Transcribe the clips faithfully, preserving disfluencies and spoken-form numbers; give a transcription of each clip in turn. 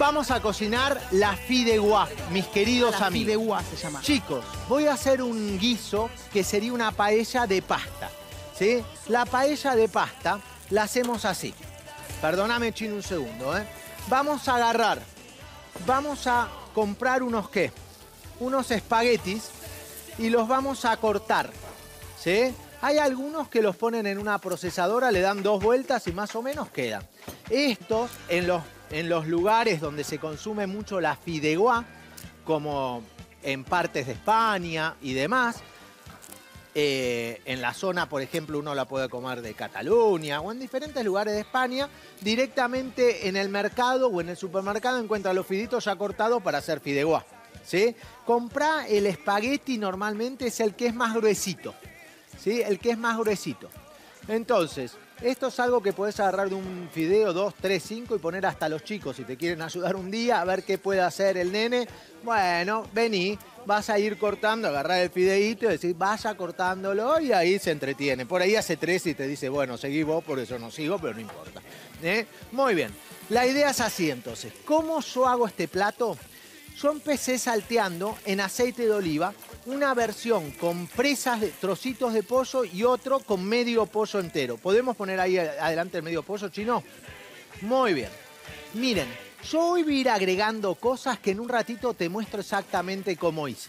Vamos a cocinar la fideuá, mis queridos la amigos. Fideuá se llama. Chicos, voy a hacer un guiso que sería una paella de pasta, ¿sí? La paella de pasta la hacemos así. Perdóname, Chino, un segundo, ¿eh? Vamos a agarrar, vamos a comprar unos, ¿qué? Unos espaguetis y los vamos a cortar, ¿sí? Hay algunos que los ponen en una procesadora, le dan dos vueltas y más o menos quedan. Estos, en los, en los lugares donde se consume mucho la fideuá, como en partes de España y demás, eh, en la zona, por ejemplo, uno la puede comer de Cataluña o en diferentes lugares de España, directamente en el mercado o en el supermercado encuentra los fiditos ya cortados para hacer fideuá, ¿sí? Comprá el espagueti, normalmente es el que es más gruesito, ¿sí? El que es más gruesito. Entonces, esto es algo que podés agarrar de un fideo, dos, tres, cinco y poner hasta los chicos. Si te quieren ayudar un día a ver qué puede hacer el nene, bueno, vení, vas a ir cortando, agarrar el fideíto y decir, vaya cortándolo y ahí se entretiene. Por ahí hace tres y te dice, bueno, seguí vos, por eso no sigo, pero no importa. ¿Eh? Muy bien. La idea es así entonces. ¿Cómo yo hago este plato? Yo empecé salteando en aceite de oliva una versión con presas de trocitos de pollo y otro con medio pollo entero. ¿Podemos poner ahí adelante el medio pollo, Chino? Muy bien. Miren, yo hoy voy a ir agregando cosas que en un ratito te muestro exactamente cómo hice.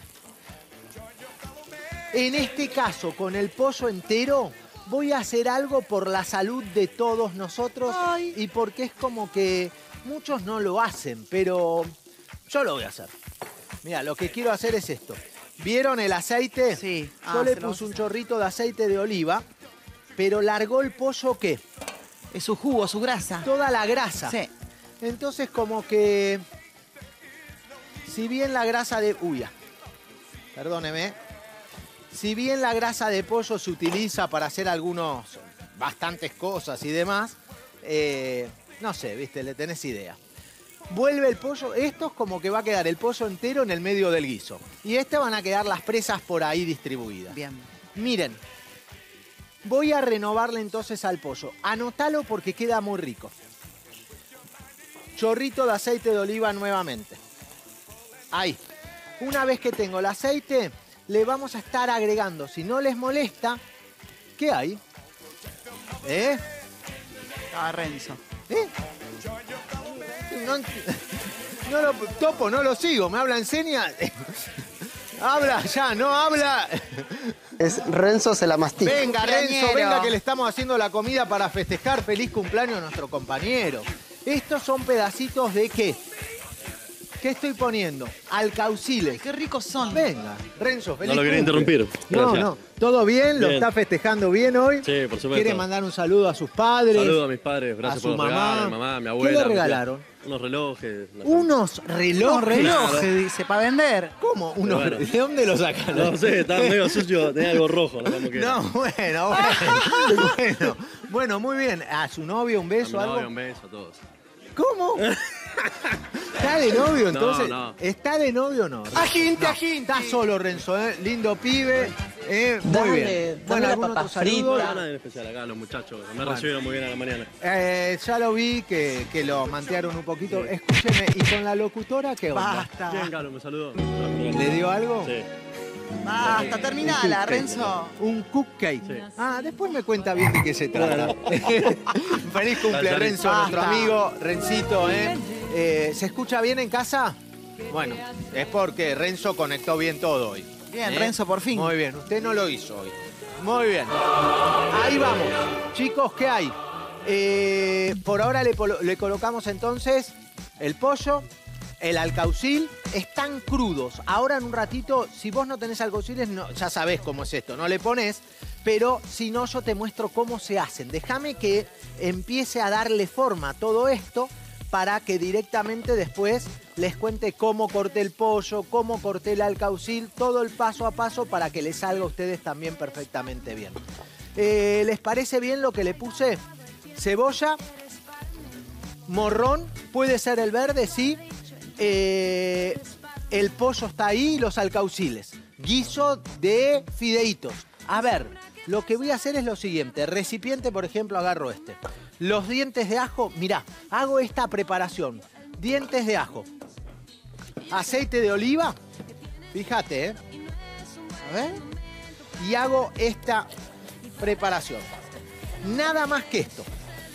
En este caso, con el pollo entero, voy a hacer algo por la salud de todos nosotros. Ay. Y porque es como que muchos no lo hacen, pero yo lo voy a hacer. Mira, lo que quiero hacer es esto. ¿Vieron el aceite? Sí. Yo Ah, le puse un chorrito de aceite de oliva, pero largó el pollo, ¿qué? Es su jugo, su grasa. Toda la grasa. Sí. Entonces como que, si bien la grasa de... Uy, ya. Perdóneme. Si bien la grasa de pollo se utiliza para hacer algunos, bastantes cosas y demás, eh, no sé, viste, le tenés idea. Vuelve el pollo, esto es como que va a quedar el pollo entero en el medio del guiso. Y este van a quedar las presas por ahí distribuidas. Bien. Miren, voy a renovarle entonces al pollo. Anotalo porque queda muy rico. Chorrito de aceite de oliva nuevamente. Ahí. Una vez que tengo el aceite, le vamos a estar agregando, si no les molesta, ¿qué hay? ¿Eh? Ah, Renzo. ¿Eh? No, no lo, Topo, no lo sigo, me habla en señas. Habla ya, no habla. Es Renzo se la mastica. Venga, Cumpleañero. Renzo, venga que le estamos haciendo la comida para festejar feliz cumpleaños a nuestro compañero. Estos son pedacitos de ¿qué? ¿Qué estoy poniendo? Alcauciles. Qué ricos son. Venga, Renzo, feliz No lo quería cumple. interrumpir. No, Gracias. no, ¿todo bien? ¿Lo Bien. está festejando bien hoy? Sí, por supuesto. ¿Quiere mandar un saludo a sus padres? Saludos a mis padres, gracias a su por los mamá. regalos, a mi mamá, a mi ¿Qué abuela. le a mi tía. regalaron? Unos relojes. una- Unos relojes. Unos relojes, Claro. dice, para vender. ¿Cómo? Unos Bueno. re- ¿De dónde lo sacan? No sé, estaba medio sucio, tenía algo rojo. No, como que No, bueno, bueno. bueno, bueno, muy bien. ¿A su novio un a mi beso o algo? novia, un beso a todos. ¿Cómo? ¿Está de novio entonces? No, no. ¿Está de novio o no? Aginte, No, aginte. Está solo Renzo, ¿eh? Lindo pibe. ¿eh? Muy Dale, bien. dale Bueno, la ¿algún papa otro saludo? No, nada en especial acá, los muchachos. Me recibieron muy bien a la mañana. Eh, ya lo vi que, que lo mantearon un poquito. Escúcheme, ¿y con la locutora qué onda? Basta. Bien, Carlos, me saludó. ¿Le dio algo? Sí. Basta, Un terminala, cupcake. Renzo. Un cupcake. Sí. Ah, después me cuenta bien de qué se trata. Feliz cumple, Dale, Renzo, basta. nuestro amigo Rencito, ¿eh? Eh, ¿Se escucha bien en casa? Bueno, es porque Renzo conectó bien todo hoy. Bien, ¿eh? Renzo, por fin. Muy bien, usted no lo hizo hoy. Muy bien. Ahí vamos. Chicos, ¿qué hay? Eh, por ahora le, polo- le colocamos entonces el pollo, el alcaucil. Están crudos. Ahora en un ratito, si vos no tenés alcauciles, no, ya sabés cómo es esto, no le pones. Pero si no, yo te muestro cómo se hacen. Déjame que empiece a darle forma a todo esto para que directamente después les cuente cómo corté el pollo, cómo corté el alcaucil, todo el paso a paso para que les salga a ustedes también perfectamente bien. Eh, ¿Les parece bien lo que le puse? Cebolla, morrón, puede ser el verde, sí. Eh, el pollo está ahí y los alcauciles. Guiso de fideitos. A ver, lo que voy a hacer es lo siguiente. Recipiente, por ejemplo, agarro este. Los dientes de ajo, mirá, hago esta preparación. Dientes de ajo. Aceite de oliva. Fíjate, ¿eh? A ver. Y hago esta preparación. Nada más que esto.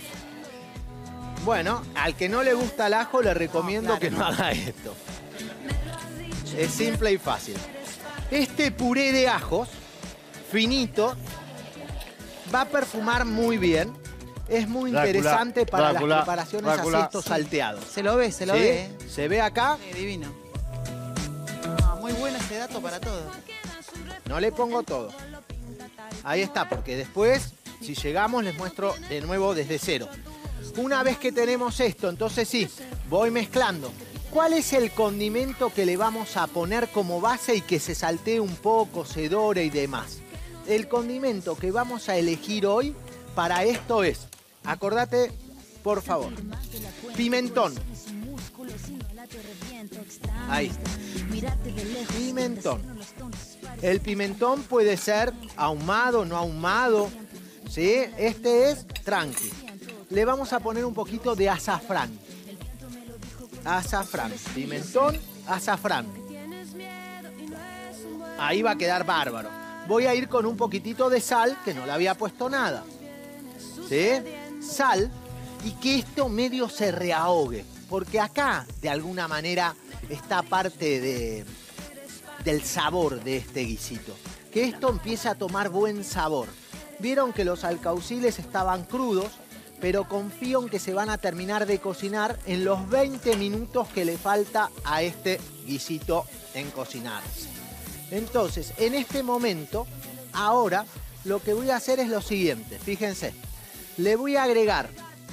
Bueno, al que no le gusta el ajo le recomiendo No, claro, que no haga esto. Es simple y fácil. Este puré de ajos, finito, va a perfumar muy bien. Es muy Drácula, interesante para Drácula, las preparaciones Drácula. así, estos salteados. Se lo ve, se lo ¿Sí? ve. ¿eh? ¿Se ve acá? Sí, divino. Ah, muy bueno ese dato para todo. No le pongo todo. Ahí está, porque después, si llegamos, les muestro de nuevo desde cero. Una vez que tenemos esto, entonces sí, voy mezclando. ¿Cuál es el condimento que le vamos a poner como base y que se saltee un poco, se dore y demás? El condimento que vamos a elegir hoy para esto es, acordate, por favor, pimentón. Ahí. Pimentón. El pimentón puede ser ahumado, no ahumado, ¿sí? Este es tranqui. Le vamos a poner un poquito de azafrán. Azafrán. Pimentón, azafrán. Ahí va a quedar bárbaro. Voy a ir con un poquitito de sal, que no le había puesto nada. ¿Sí? Sal. Y que esto medio se reahogue. Porque acá, de alguna manera, está parte de, del sabor de este guisito. Que esto empiece a tomar buen sabor. Vieron que los alcauciles estaban crudos, pero confío en que se van a terminar de cocinar en los veinte minutos que le falta a este guisito en cocinarse. Entonces, en este momento, ahora, lo que voy a hacer es lo siguiente. Fíjense, le voy a agregar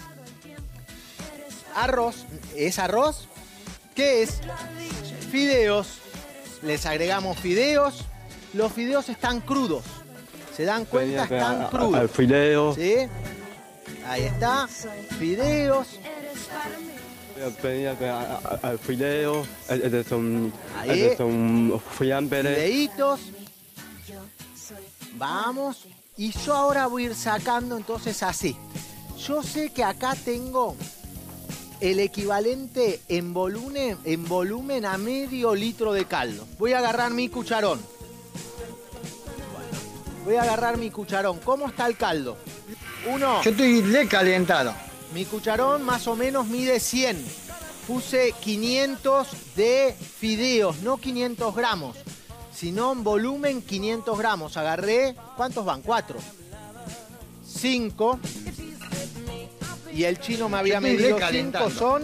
arroz. ¿Es arroz? ¿Qué es? Fideos. Les agregamos fideos. Los fideos están crudos. ¿Se dan cuenta? Están crudos. Al fideo. ¿Sí? Ahí está. Fideos. Al fideo. Estos son, Ahí. estos son fiambres. Fideitos. Vamos. Y yo ahora voy a ir sacando entonces así. Yo sé que acá tengo el equivalente en volumen, en volumen a medio litro de caldo. Voy a agarrar mi cucharón. Voy a agarrar mi cucharón. ¿Cómo está el caldo? Uno. Yo estoy recalentado. Mi cucharón más o menos mide cien. Puse quinientos de fideos, no quinientos gramos, sino en volumen quinientos gramos. Agarré, ¿cuántos van? Cuatro. Cinco. Y el chino me había Yo estoy medido cinco, recalentando. son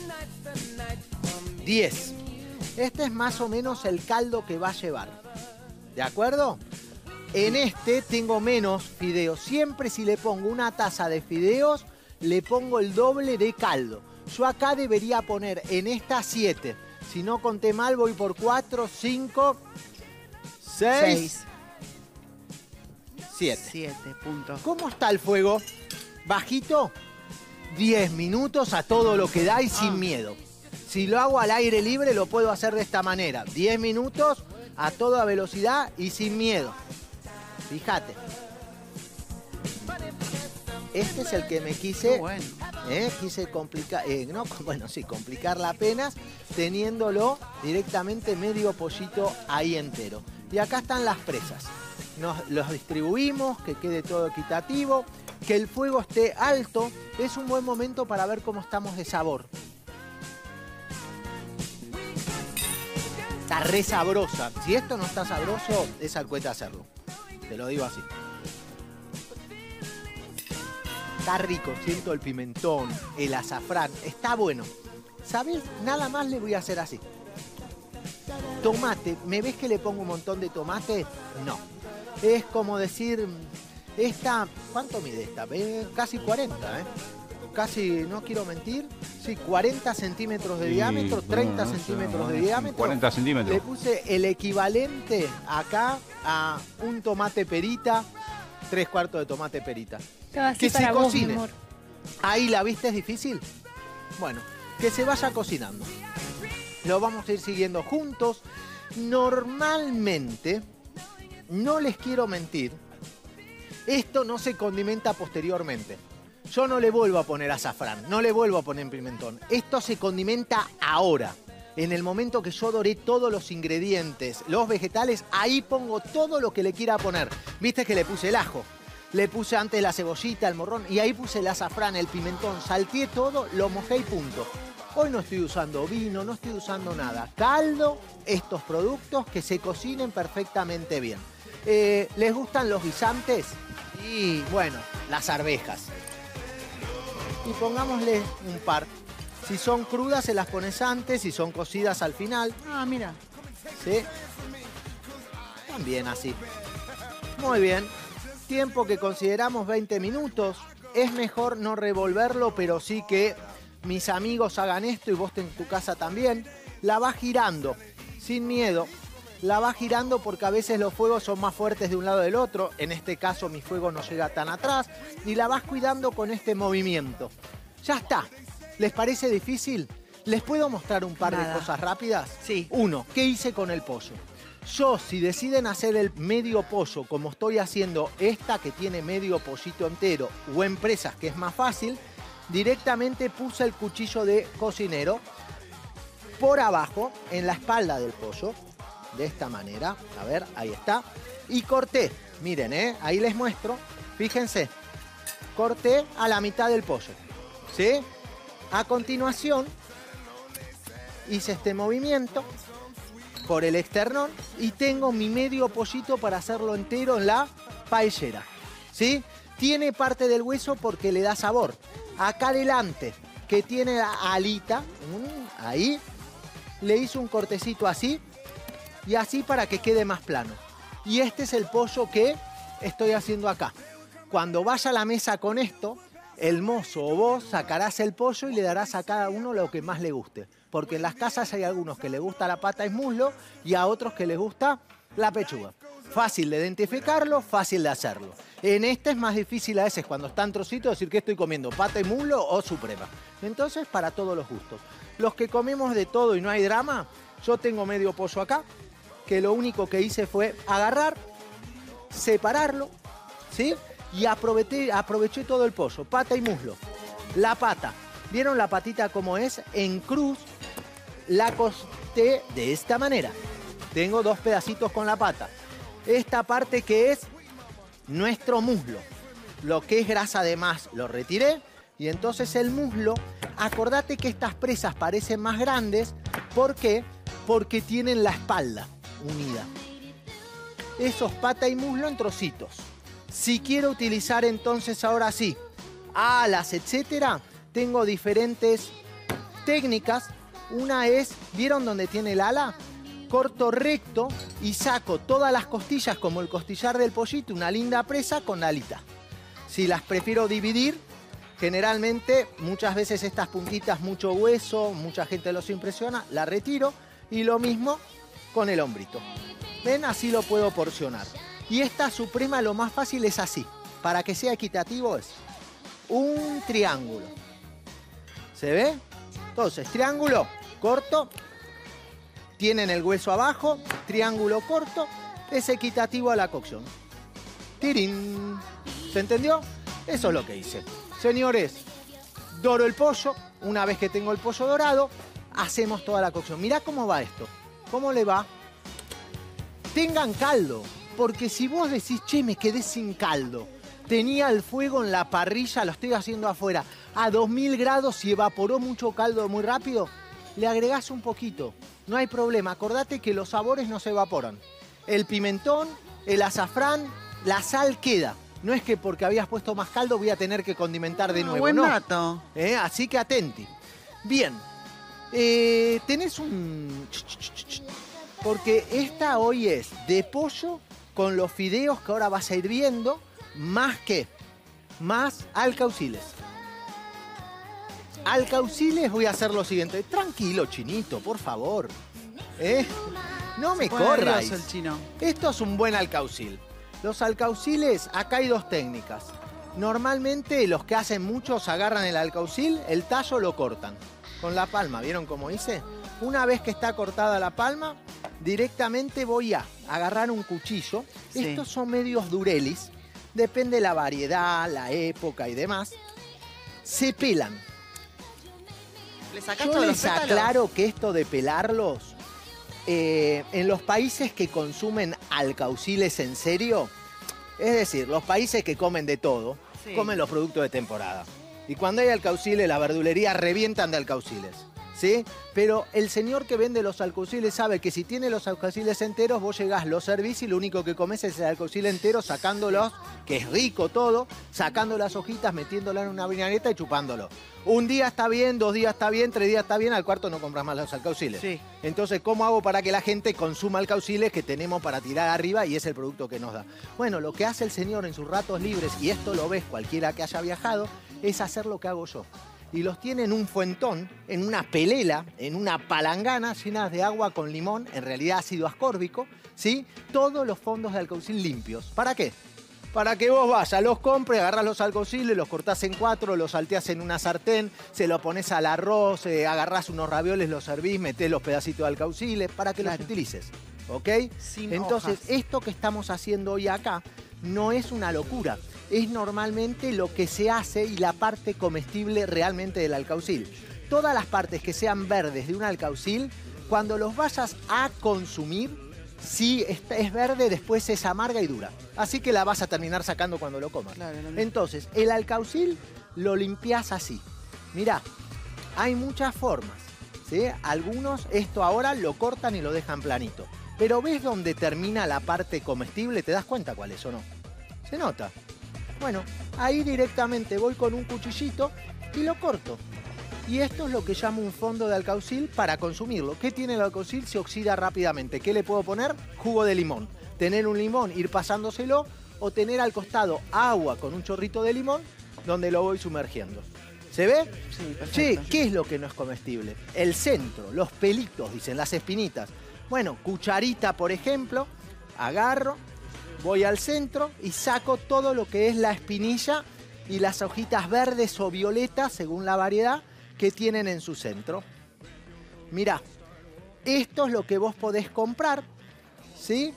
diez. Este es más o menos el caldo que va a llevar. ¿De acuerdo? En este tengo menos fideos. Siempre si le pongo una taza de fideos, le pongo el doble de caldo. Yo acá debería poner en esta siete. Si no conté mal, voy por cuatro, cinco, seis, siete. Siete puntos. ¿Cómo está el fuego? ¿Bajito? diez minutos a todo lo que da y sin miedo. Si lo hago al aire libre, lo puedo hacer de esta manera. diez minutos a toda velocidad y sin miedo. Fíjate. Este es el que me quise, Bueno. eh, quise complicar, eh, no, bueno, sí, complicarla apenas, teniéndolo directamente medio pollito ahí entero. Y acá están las presas. Nos los distribuimos, que quede todo equitativo, que el fuego esté alto. Es un buen momento para ver cómo estamos de sabor. Está re sabrosa. Si esto no está sabroso, es al cohete hacerlo. Te lo digo así. Está rico, siento el pimentón, el azafrán, está bueno. ¿Sabes? Nada más le voy a hacer así. Tomate, ¿me ves que le pongo un montón de tomate? No. Es como decir, esta, ¿cuánto mide esta? Eh, casi cuarenta, ¿eh? Casi, no quiero mentir, sí, cuarenta centímetros de Sí, diámetro, treinta bueno, centímetros no, de no, diámetro. cuarenta centímetros. Le puse el equivalente acá a un tomate perita, tres cuartos de tomate perita. Estaba así Que se para vos, mi cocine. amor. Ahí la viste, es difícil. Bueno, que se vaya cocinando. Lo vamos a ir siguiendo juntos. Normalmente, no les quiero mentir, esto no se condimenta posteriormente. yo no le vuelvo a poner azafrán, no le vuelvo a poner pimentón. Esto se condimenta ahora. En el momento que yo doré todos los ingredientes, los vegetales, ahí pongo todo lo que le quiera poner. Viste que le puse el ajo, le puse antes la cebollita, el morrón, y ahí puse el azafrán, el pimentón, salteé todo, lo mojé y punto. Hoy no estoy usando vino, no estoy usando nada. Caldo, estos productos que se cocinen perfectamente bien. Eh, ¿Les gustan los guisantes? Y bueno, las arvejas. Y pongámosle un par. Si son crudas se las pones antes, si son cocidas al final. Ah, mira. ¿Sí? También así. Muy bien. Tiempo que consideramos veinte minutos. Es mejor no revolverlo, pero sí que mis amigos hagan esto y vos en tu casa también. La vas girando, sin miedo. La vas girando porque a veces los fuegos son más fuertes de un lado del otro. En este caso mi fuego no llega tan atrás. Y la vas cuidando con este movimiento. Ya está. ¿Les parece difícil? ¿Les puedo mostrar un par Nada. de cosas rápidas? Sí. Uno, ¿qué hice con el pollo? Yo, si deciden hacer el medio pollo, como estoy haciendo esta que tiene medio pollito entero, o empresas que es más fácil, directamente puse el cuchillo de cocinero por abajo, en la espalda del pollo, de esta manera. A ver, ahí está. Y corté, miren, ¿eh? Ahí les muestro. Fíjense, corté a la mitad del pollo, ¿sí? A continuación, hice este movimiento por el externón y tengo mi medio pollito para hacerlo entero en la paellera, ¿sí? Tiene parte del hueso porque le da sabor. Acá adelante, que tiene la alita, ahí, le hice un cortecito así y así para que quede más plano. Y este es el pollo que estoy haciendo acá. Cuando vaya a la mesa con esto, el mozo o vos sacarás el pollo y le darás a cada uno lo que más le guste. Porque en las casas hay algunos que les gusta la pata y muslo y a otros que les gusta la pechuga. Fácil de identificarlo, fácil de hacerlo. En este es más difícil a veces cuando está en trocito decir que estoy comiendo, pata y muslo o suprema. Entonces, para todos los gustos. Los que comemos de todo y no hay drama, yo tengo medio pollo acá, que lo único que hice fue agarrar, separarlo, ¿sí? Y aproveché, aproveché todo el pollo, pata y muslo. La pata, ¿vieron la patita como es? En cruz, la corté de esta manera. Tengo dos pedacitos con la pata. Esta parte que es nuestro muslo, lo que es grasa de más, lo retiré. Y entonces el muslo, acordate que estas presas parecen más grandes. ¿Por qué? Porque tienen la espalda unida. Esos pata y muslo en trocitos. Si quiero utilizar entonces ahora sí alas, etcétera, tengo diferentes técnicas. Una es, ¿vieron dónde tiene el ala? Corto recto y saco todas las costillas como el costillar del pollito, una linda presa con la alita. Si las prefiero dividir, generalmente muchas veces estas puntitas, mucho hueso, mucha gente los impresiona, la retiro y lo mismo con el hombrito. ¿Ven? Así lo puedo porcionar. Y esta suprema lo más fácil es así. Para que sea equitativo es un triángulo. ¿Se ve? Entonces, triángulo corto. Tienen el hueso abajo. Triángulo corto. Es equitativo a la cocción. ¡Tirín! ¿Se entendió? Eso es lo que hice. Señores, doro el pollo. Una vez que tengo el pollo dorado, hacemos toda la cocción. Mirá cómo va esto. ¿Cómo le va? Tengan caldo. Porque si vos decís, che, me quedé sin caldo, tenía el fuego en la parrilla, lo estoy haciendo afuera, a dos mil grados y evaporó mucho caldo muy rápido, le agregás un poquito, no hay problema. Acordate que los sabores no se evaporan. El pimentón, el azafrán, la sal queda. No es que porque habías puesto más caldo voy a tener que condimentar de Ah, nuevo, buen no. dato. ¿Eh? Así que atenti. Bien, eh, tenés un... Porque esta hoy es de pollo con los fideos que ahora vas a ir viendo, más que, más alcauciles. Alcauciles voy a hacer lo siguiente. Tranquilo, chinito, por favor. ¿Eh? No me Pone corras. nervioso el chino. Esto es un buen alcaucil. Los alcauciles, acá hay dos técnicas. Normalmente los que hacen muchos agarran el alcaucil, el tallo lo cortan. Con la palma, ¿vieron cómo hice? Una vez que está cortada la palma, directamente voy a agarrar un cuchillo. Sí. Estos son medios durelis, depende de la variedad, la época y demás. se pelan. ¿Le sacás Yo todos los les pétalos? aclaro que esto de pelarlos, eh, en los países que consumen alcauciles en serio, es decir, los países que comen de todo, Sí. comen los productos de temporada. Y cuando hay alcauciles, las verdulerías revientan de alcauciles, ¿sí? Pero el señor que vende los alcauciles sabe que si tiene los alcauciles enteros, vos llegás, los servís y lo único que comes es el alcaucil entero, sacándolos, que es rico todo, sacando las hojitas, metiéndolas en una vinagre y chupándolo. Un día está bien, dos días está bien, tres días está bien, al cuarto no compras más los alcauciles. Sí. Entonces, ¿cómo hago para que la gente consuma alcauciles que tenemos para tirar arriba y es el producto que nos da? Bueno, lo que hace el señor en sus ratos libres, y esto lo ves cualquiera que haya viajado, es hacer lo que hago yo. Y los tiene en un fuentón, en una pelela, en una palangana llenas de agua con limón, en realidad ácido ascórbico, ¿sí? Todos los fondos de alcaucil limpios. ¿Para qué? Para que vos vayas, los compres, agarrás los alcauciles, los cortás en cuatro, los salteás en una sartén, se lo pones al arroz, eh, agarrás unos ravioles, los servís, metés los pedacitos de alcauciles para que Claro. los utilices. ¿Ok? Sin Entonces, hojas. esto que estamos haciendo hoy acá no es una locura. Es normalmente lo que se hace y la parte comestible realmente del alcaucil. Todas las partes que sean verdes de un alcaucil, cuando los vayas a consumir, si es verde, después es amarga y dura. Así que la vas a terminar sacando cuando lo comas. Claro, lo mismo. Entonces, el alcaucil lo limpias así. Mirá, hay muchas formas, ¿sí? Algunos esto ahora lo cortan y lo dejan planito. Pero ¿ves dónde termina la parte comestible? ¿Te das cuenta cuál es o no? Se nota. Bueno, ahí directamente voy con un cuchillito y lo corto. Y esto es lo que llamo un fondo de alcaucil para consumirlo. ¿Qué tiene el alcaucil? Se oxida rápidamente. ¿Qué le puedo poner? Jugo de limón. Tener un limón, ir pasándoselo, o tener al costado agua con un chorrito de limón donde lo voy sumergiendo. ¿Se ve? Sí, perfecto. Che, ¿qué es lo que no es comestible? El centro, los pelitos, dicen, las espinitas. Bueno, cucharita, por ejemplo, agarro, voy al centro y saco todo lo que es la espinilla y las hojitas verdes o violetas, según la variedad, que tienen en su centro. Mirá, esto es lo que vos podés comprar, ¿sí?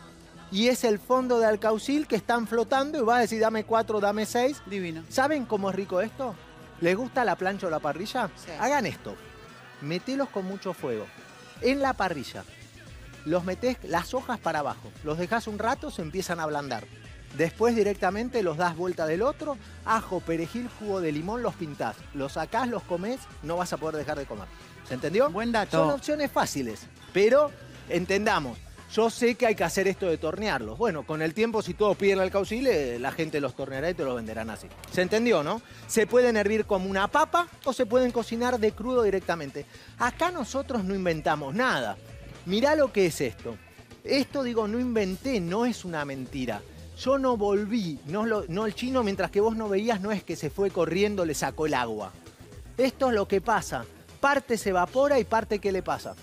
Y es el fondo de alcaucil que están flotando y vas a decir, dame cuatro, dame seis. Divino. ¿Saben cómo es rico esto? ¿Les gusta la plancha o la parrilla? Sí. Hagan esto. Metelos con mucho fuego. En la parrilla. Los metés las hojas para abajo. Los dejás un rato, se empiezan a ablandar. Después directamente los das vuelta del otro. Ajo, perejil, jugo de limón, los pintás. Los sacás, los comés, no vas a poder dejar de comer. ¿Se entendió? Buen dato. Son opciones fáciles. Pero entendamos. Yo sé que hay que hacer esto de tornearlos. Bueno, con el tiempo, si todos piden el alcaucil, eh, la gente los torneará y te los venderán así. ¿Se entendió, no? Se pueden hervir como una papa o se pueden cocinar de crudo directamente. Acá nosotros no inventamos nada. Mirá lo que es esto. Esto, digo, no inventé, no es una mentira. Yo no volví, no, lo, no el chino, mientras que vos no veías, no es que se fue corriendo, le sacó el agua. Esto es lo que pasa. Parte se evapora y parte, ¿qué le pasa?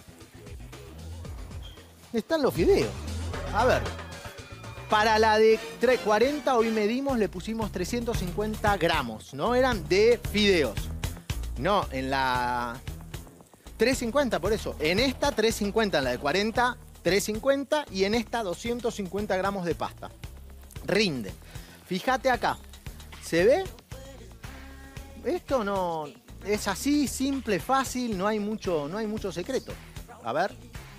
Están los fideos. A ver. Para la de cuarenta hoy medimos, le pusimos trescientos cincuenta gramos, ¿no? Eran de fideos. No, en la trescientos cincuenta, por eso. En esta trescientos cincuenta, en la de cuarenta, trescientos cincuenta y en esta doscientos cincuenta gramos de pasta. Rinde. Fíjate acá. ¿Se ve? Esto no... Es así, simple, fácil, no hay mucho, no hay mucho secreto. A ver.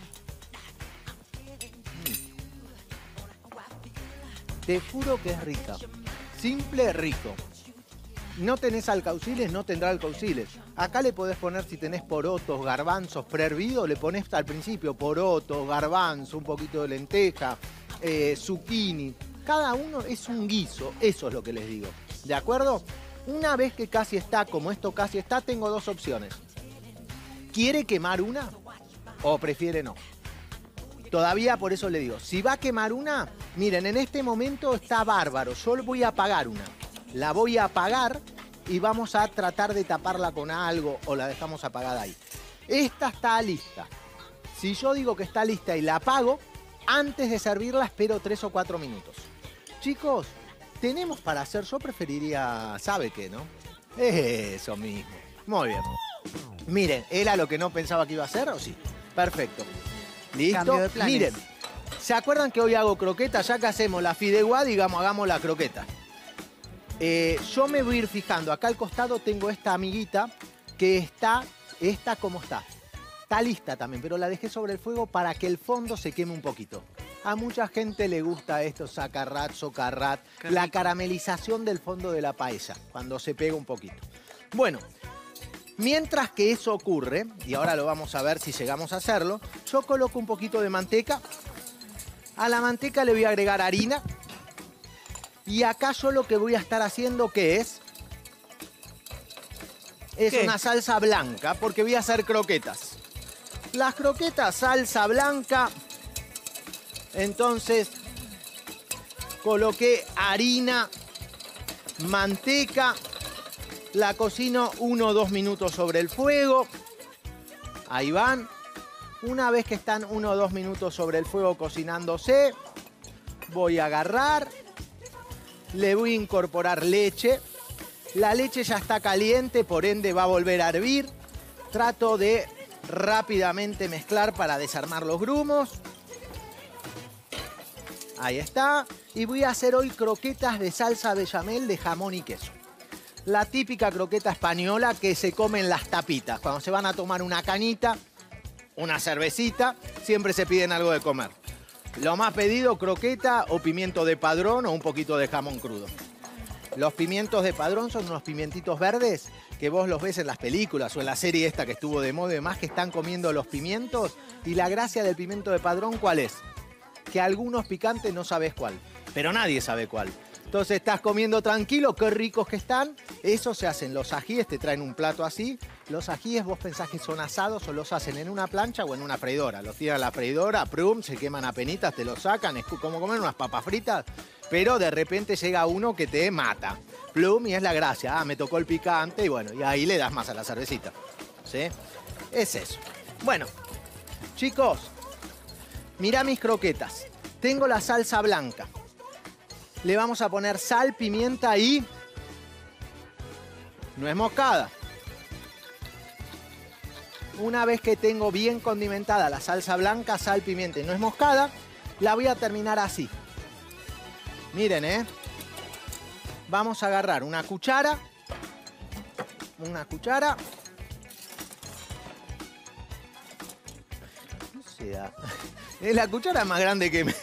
Te juro que es rica. Simple, rico. No tenés alcauciles, no tendrá alcauciles. Acá le podés poner, si tenés porotos, garbanzos prehervidos, le ponés al principio porotos, garbanzo, un poquito de lenteja, eh, zucchini. Cada uno es un guiso, eso es lo que les digo. ¿De acuerdo? Una vez que casi está, como esto casi está, tengo dos opciones. ¿Quiere quemar una o prefiere no? Todavía por eso le digo, si va a quemar una, miren, en este momento está bárbaro. Yo voy a apagar una. La voy a apagar y vamos a tratar de taparla con algo o la dejamos apagada ahí. Esta está lista. Si yo digo que está lista y la apago, antes de servirla espero tres o cuatro minutos. Chicos, tenemos para hacer, yo preferiría, ¿sabe qué, no? Eso mismo. Muy bien. Miren, ¿era lo que no pensaba que iba a hacer o sí? Perfecto. ¿Listo? Cambio de planes. Miren, ¿se acuerdan que hoy hago croqueta? Ya que hacemos la fideuá, digamos, hagamos la croqueta. Eh, yo me voy a ir fijando. Acá al costado tengo esta amiguita que está, esta como está. Está lista también, pero la dejé sobre el fuego para que el fondo se queme un poquito. A mucha gente le gusta esto, sacarrat, socarrat, la caramelización del fondo de la paella, cuando se pega un poquito. Bueno, mientras que eso ocurre, y ahora lo vamos a ver si llegamos a hacerlo, yo coloco un poquito de manteca. A la manteca le voy a agregar harina. Y acá yo lo que voy a estar haciendo, ¿qué es? Es ¿Qué? una salsa blanca, porque voy a hacer croquetas. Las croquetas, salsa blanca. Entonces, coloqué harina, manteca. La cocino uno o dos minutos sobre el fuego. Ahí van. Una vez que están uno o dos minutos sobre el fuego cocinándose, voy a agarrar, le voy a incorporar leche. La leche ya está caliente, por ende va a volver a hervir. Trato de rápidamente mezclar para desarmar los grumos. Ahí está. Y voy a hacer hoy croquetas de salsa bechamel de jamón y queso. La típica croqueta española que se come en las tapitas. Cuando se van a tomar una cañita, una cervecita, siempre se piden algo de comer. Lo más pedido, croqueta o pimiento de padrón o un poquito de jamón crudo. Los pimientos de padrón son unos pimientitos verdes que vos los ves en las películas o en la serie esta que estuvo de moda y demás, que están comiendo los pimientos. Y la gracia del pimiento de padrón, ¿cuál es? Que algunos picantes no sabes cuál, pero nadie sabe cuál. Entonces estás comiendo tranquilo, qué ricos que están. Eso se hacen los ajíes, te traen un plato así. Los ajíes vos pensás que son asados o los hacen en una plancha o en una freidora. Los tiran a la freidora, prum, se queman a penitas, te los sacan, es como comer unas papas fritas. Pero de repente llega uno que te mata. Plum, y es la gracia. Ah, me tocó el picante y bueno, y ahí le das más a la cervecita. ¿Sí? Es eso. Bueno, chicos, mirá mis croquetas. Tengo la salsa blanca. Le vamos a poner sal, pimienta y nuez moscada. Una vez que tengo bien condimentada la salsa blanca, sal, pimienta y nuez moscada, la voy a terminar así. Miren, ¿eh? Vamos a agarrar una cuchara. Una cuchara. O sea, la cuchara es más grande que... me...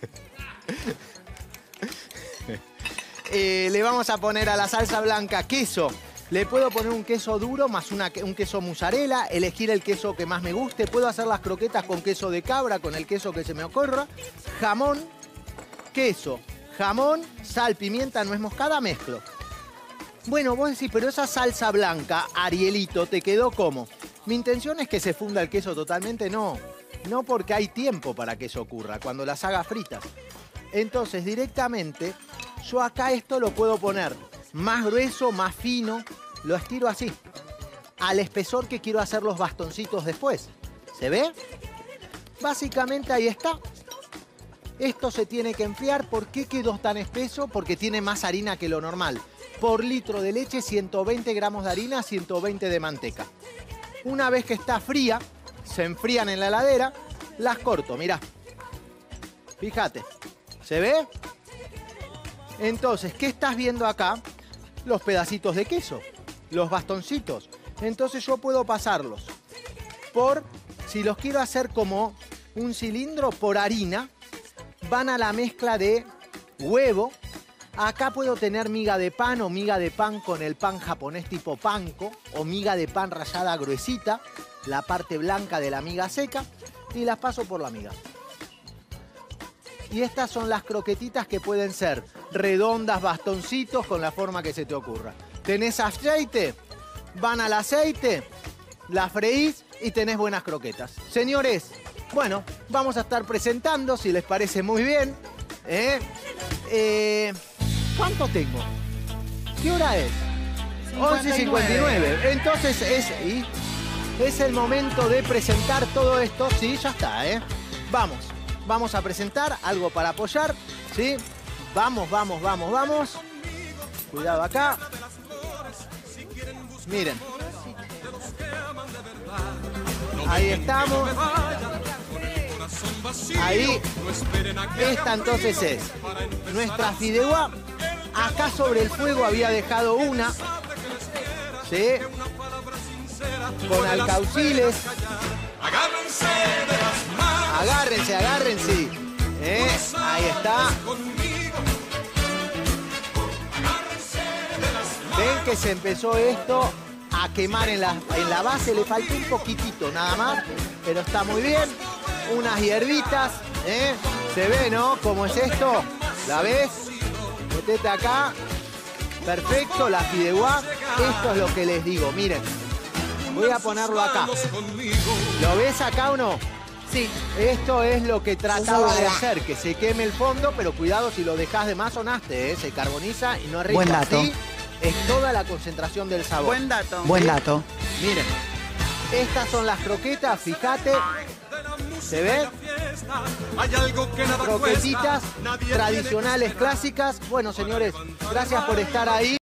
Eh, le vamos a poner a la salsa blanca queso. Le puedo poner un queso duro más una, un queso mozzarella, elegir el queso que más me guste. Puedo hacer las croquetas con queso de cabra, con el queso que se me ocurra. Jamón, queso, jamón, sal, pimienta, nuez moscada, mezclo. Bueno, vos decís, pero esa salsa blanca, Arielito, ¿te quedó cómo? Mi intención es que se funda el queso totalmente, no. No, porque hay tiempo para que eso ocurra, cuando las haga fritas. Entonces, directamente... Yo acá esto lo puedo poner más grueso, más fino. Lo estiro así, al espesor que quiero hacer los bastoncitos después. ¿Se ve? Básicamente ahí está. Esto se tiene que enfriar. ¿Por qué quedó tan espeso? Porque tiene más harina que lo normal. Por litro de leche, ciento veinte gramos de harina, ciento veinte de manteca. Una vez que está fría, se enfrían en la heladera, las corto, mirá. Fíjate, ¿se ve? Entonces, ¿qué estás viendo acá? Los pedacitos de queso, los bastoncitos. Entonces yo puedo pasarlos por, si los quiero hacer como un cilindro, por harina, van a la mezcla de huevo. Acá puedo tener miga de pan o miga de pan con el pan japonés tipo panko o miga de pan rallada gruesita, la parte blanca de la miga seca, y las paso por la miga. Y estas son las croquetitas que pueden ser redondas, bastoncitos, con la forma que se te ocurra. Tenés aceite, van al aceite, la freís y tenés buenas croquetas. Señores, bueno, vamos a estar presentando, si les parece muy bien. ¿eh? Eh, ¿Cuánto tengo? ¿Qué hora es? once cincuenta y nueve. Entonces es, y es el momento de presentar todo esto. Sí, ya está, ¿eh? Vamos. Vamos a presentar algo para apoyar, ¿sí? Vamos, vamos, vamos, vamos. Cuidado acá. Miren. Ahí estamos. Ahí. Esta entonces es nuestra fideuá Acá sobre el fuego había dejado una, ¿sí? Con alcauciles. Agárrense, agárrense. ¿Eh? Ahí está. Ven que se empezó esto a quemar en la, en la base. Le faltó un poquitito nada más, pero está muy bien. Unas hierbitas, ¿eh? Se ve, ¿no? ¿Cómo es esto? ¿La ves? Metete acá. Perfecto, la fideuá. Esto es lo que les digo, miren. Voy a ponerlo acá. ¿Lo ves acá o no? Sí. Esto es lo que trataba de hacer, que se queme el fondo, pero cuidado si lo dejas de más sonaste, ¿eh? Se carboniza y no es rico. Buen dato. Así es toda la concentración del sabor. Buen dato. Buen dato. Miren, estas son las croquetas, fíjate. ¿Se ve? Croquetitas tradicionales, clásicas. Bueno, señores, gracias por estar ahí.